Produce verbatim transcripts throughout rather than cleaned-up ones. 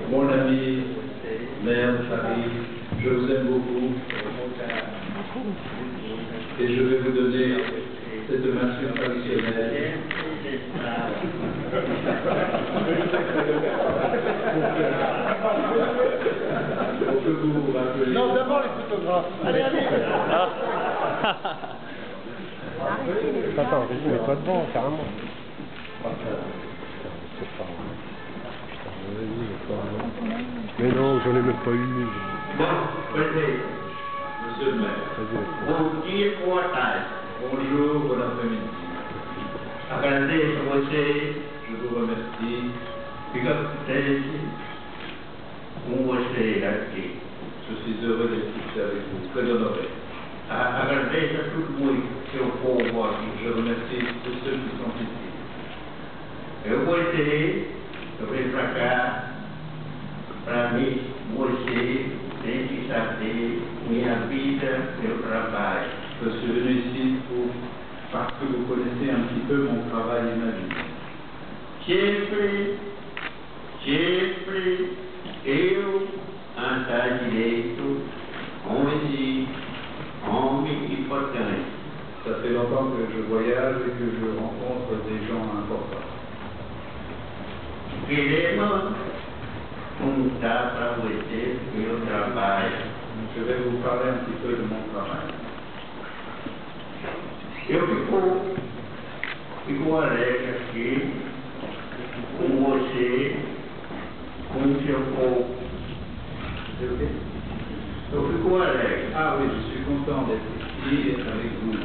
mon ami, mère de famille, je vous aime beaucoup. Et je vais vous donner cette massue traditionnelle. Pour que vous vous rappeliez. Non, d'abord les photographes. Allez, allez. Attends, je mets pas devant, carrément. Mais non, j'en ai même pas eu. Bon, monsieur le maire. Bom dia, boa tarde. Bonjour, bon après-midi. Agradeço a você Je vous remercie. fica contente com você aqui. Je suis heureux d'être ici avec vous, très honoré. Agradeço a todo mundo, seu povo aqui. Je remercie tous ceux qui sont ici. Eu gostei, eu vim para cá, para mim, você tem que saber minha vida, meu trabalho. Je suis venu ici pour, parce que vous connaissez un petit peu mon travail et ma vie. Sempre, sempre eu andar direito, onde homem importante. Ça fait longtemps que je voyage et que je rencontre des gens importants. Queremos contar para você meu trabalho. Je vais vous parler un petit peu de mon travail. Eu fico, fico alegre aqui com você, com o seu povo. Eu fico alegre. Ah oui, je suis content d'être ici et avec vous.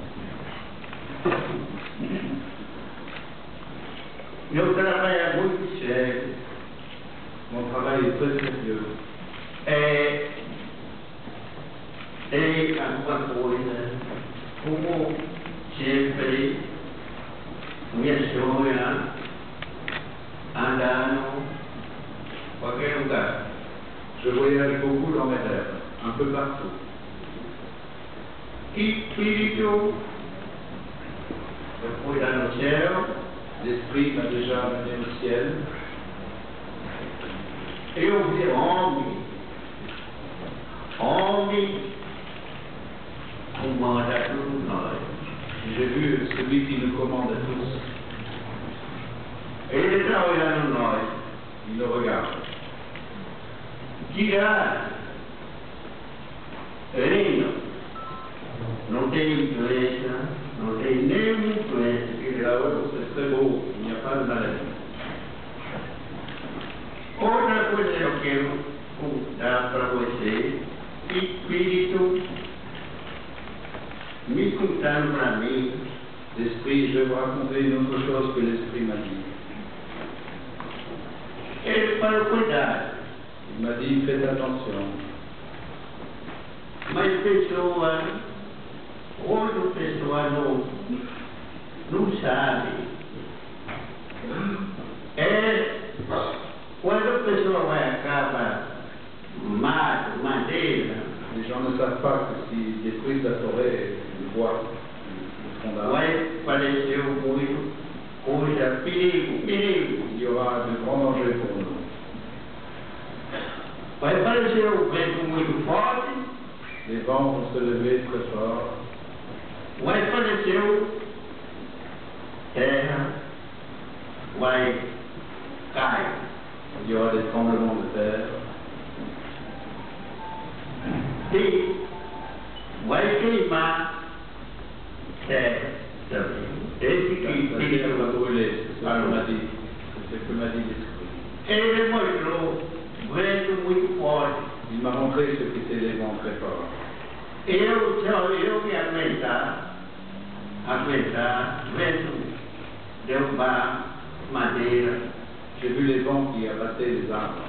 Meu trabalho é muito sério. Mon travail est très sérieux. É, tem alguma coisa, como sempre, minha sonha, andando em qualquer lugar. Je voyage beaucoup dans mes rêves, un peu partout. Espírito, eu fui lá no céu, L'esprit m'a déjà amené au ciel. eu vi homem, homem, comanda todos nós. J'ai vu celui qui nous commande à tous. Ele está olhando nós. Il nous regarde. Tirar, reino, não tem influência, não tem nenhuma influência. Là-haut, c'est très beau, il n'y a pas de maladie. Outra coisa que eu quero contar para você, Espírito, me contando para mim, L'esprit, je vais vous raconter une autre chose que l'esprit m'a dit. ele para cuidar. Il m'a dit, faites attention. Mas pessoas, outra pessoa não, não sabe. É, quando a pessoa vai acabar mato, madeira, Les gens ne savent pas que s'ils détruisent la forêt, le bois, le tronc d'arbre, vai parecer muito coisa, perigo, perigo. il y aura de grands dangers pour nous. Vai parecer um vento muito forte, Les vents vont se lever très fort. vai parecer terra, vai cair. Il y aura des tremblements de terre. E vai queimar terra também. Esse La que la terre va Espírito brûler, c'est ce que m'a dit. C'est ce que m'a dit l'esprit. ele mostrou vento muito forte. Il m'a montré ce qu'étaient les vents très forts. Eu só eu me aguentar, aguentar, vento derrubar madeira. J'ai vu les vents qui abattaient les arbres.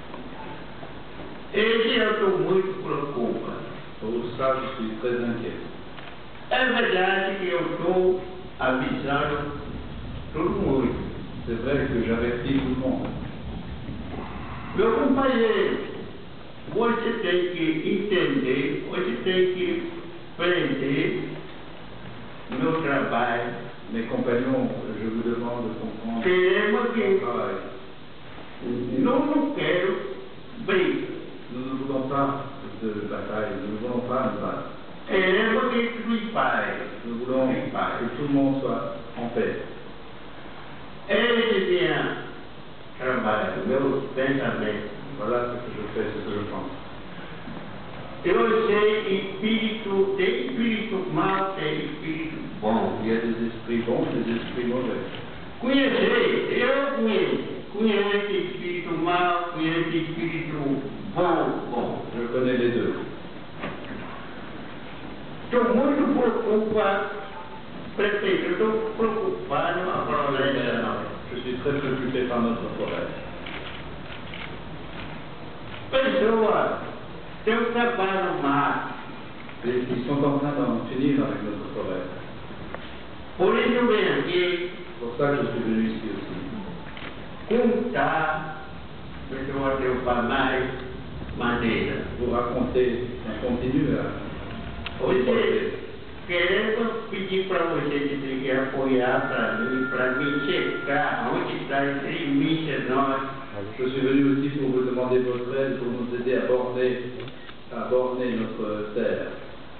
Esse eu estou muito preocupado. Pour ça, je suis très inquiet. É verdade que eu estou avisando todo mundo. C'est vrai que j'avertis tout le monde. Meu companheiro, você tem que entender, você tem que aprender meu trabalho. Mes compagnons, je vous demande de comprendre Queremos mon que travail. não, não quero paix. Nous ne voulons pas de bataille, nous ne voulons pas de bataille. Queremos que tudo paz. Nous voulons que tout le monde soit en paix. Esse dia trabalho, meu pensamento. Voilà ce que je fais, ce que je pense. Eu sei espírito, tem espírito mau, tem espírito bom. Il y a des esprits bons et des esprits mauvais. Conhecer, eu conheço. Conheço espírito mau, conheço espírito bom, bom. Je connais les deux. Estou muito preocupado, prefeito, eu estou preocupado com a floresta. Je suis très préoccupé par notre forêt. Pessoa, eu trabalho no mar. Ils sont en train d'en finir avec notre forêt. Por isso eu venho aqui. C'est pour ça que je suis venu ici aussi. Contar, pessoa que eu para mais maneira. Vous raconter, on continue à Você, queremos pedir para você que tem que apoiar para mim, para mim checar onde está esse limite nós. Je suis venu aussi pour vous demander votre aide, pour nous aider à borner, à borner notre terre.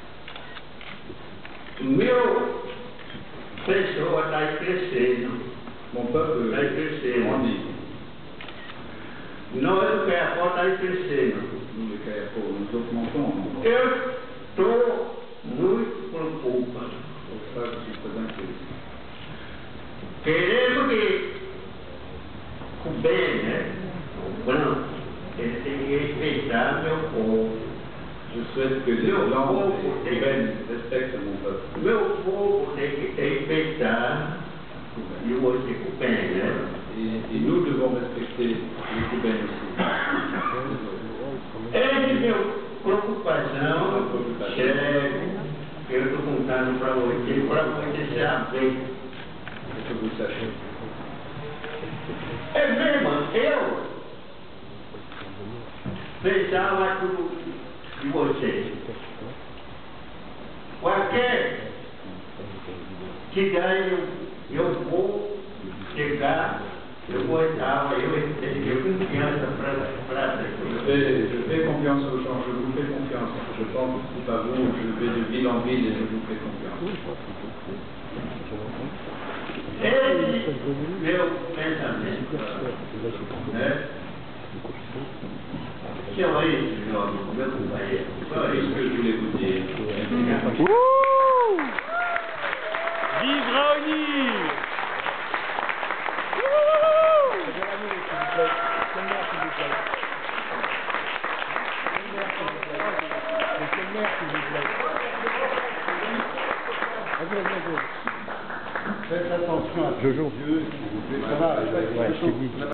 Meu pessoa está crescendo. Mon peuple Está crescendo. grandit. Nós, o Kayapo, está crescendo. Nous, les Kayapo, nous augmentons. Eu estou muito preocupado. C'est pour ça que je suis très inquiet. Queremos que o bem, né? O branco, ele tem que respeitar meu povo. Je souhaite que les Blancs et les Roumains respectent mon peuple. Meu povo tem que respeitar e você com o bem, né? Et, et nous devons respecter les Cubains aussi. Essa é minha preocupação, chefe, que eu estou contando para você, para você saber. Et que vous sachiez. É mesmo, eu pensava tudo de você. Qualquer cidade eu, eu vou chegar, eu vou estar, eu tenho confiança para Je fais, je fais confiance aux gens, je vous fais confiance. Je pense aussi pas vous, je vais de ville en ville et je vous fais confiance. Esse meu pensamento, né? Que é isso, meu amigo, meu companheiro. Voilà ce que je voulais vous dire. Wouh! Vive Raoni! Faites attention à Jojo. Ça va, ouais, je t'ai dit.